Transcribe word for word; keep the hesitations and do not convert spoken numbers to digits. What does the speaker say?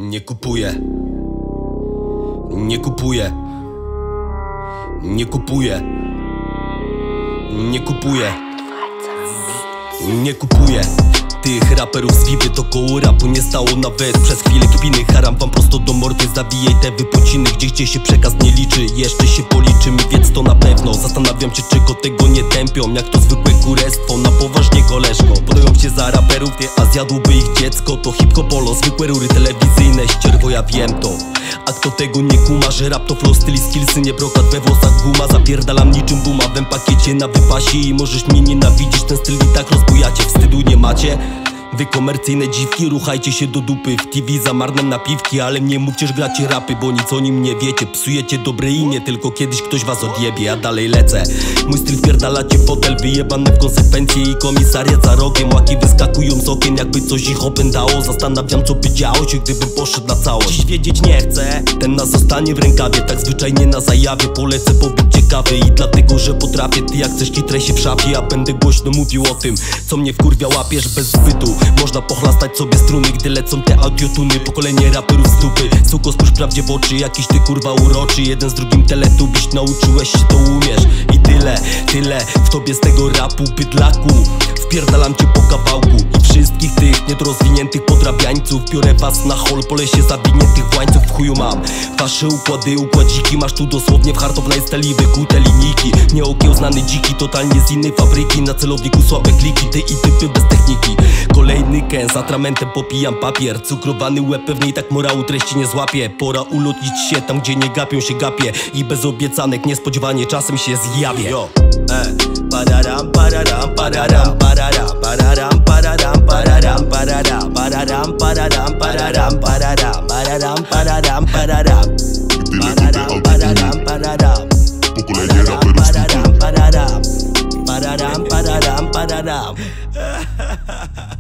Nie kupuję. Nie kupuję. Nie kupuję. Nie kupuję. Nie kupuję tych raperów z Vivy, to koło rapu nie stało nawet przez chwilę kpiny. Haram wam prosto do mordy, zawijaj te wypociny. Gdzie gdzie się przekaz nie liczy, jeszcze się policzymy, więc to na pewno. Zastanawiam się, czego tego nie tępią, jak to zwykłe kurestwo. Na poważnie koleżko, podają się za raperów, a zjadłby ich dziecko. To hip-hopolo, zwykłe rury telewizyjne, ścierwo, ja wiem to. A kto tego nie kuma, że rap to flow, styl i skillsy, nie brokat we włosach guma. Zapierdalam niczym buma w pakiecie na wypasie i możesz mnie nienawidzieć, ten styl i tak rozbujacie, wstydu nie macie. Wy komercyjne dziwki, ruchajcie się do dupy w T V za marne napiwki. Ale nie mówcie, że gracie rapy, bo nic o nim nie wiecie. Psujecie dobre imię, tylko kiedyś ktoś was odjebie. Ja dalej lecę, mój styl wpierdalacie w fotel, wyjebane w konsekwencje i komisariat za rogiem. Łaki wyskakują z okien, jakby coś ich opętało. Zastanawiam, co by działo się, gdybym poszedł na całość. Dziś wiedzieć nie chcę, ten nas zostanie w rękawie. Tak zwyczajnie na zajawie polecę pobyt ciekawy. I dlatego, że potrafię, ty jak chcesz kitraj się w szafie. Ja będę głośno mówił o tym, co mnie wkurwia, łapiesz bez zbytu. Można pochlastać sobie struny, gdy lecą te audiotuny. Pokolenie raperów z dupy, suko spójrz prawdzie w oczy. Jakiś ty kurwa uroczy, jeden z drugim teletubiś. Nauczyłeś się, to umiesz i tyle, tyle w tobie z tego rapu, bydlaku. Wpierdalam cię po kawałku i wszystkich tych niedorozwiniętych podrabiańców. Biorę was na hol, po lesie zawiniętych w łańcuch. W chuju mam wasze układy, układziki. Masz tu dosłownie w hard of najstali wykute linijki. Nieokiełznany dziki, totalnie z innej fabryki. Na celowniku słabe kliki, ty i typy bez techniki. Kolejny ken, z atramentem popijam papier. Cukrowany łeb pewnie i tak morału treści nie złapie. Pora ulotnić się tam, gdzie nie gapią się gapie. I bez obiecanek niespodziewanie czasem się zjawię. Yo, e, pararam, pararam, pararam, pararam, pararam, pararam, pararam, pararam, pararam, pararam, pararam, pararam, pararam, pararam, pararam. Pararam, pararam, pararam. Pokolenie raperów z dupy. Pararam, pararam, pararam, pararam.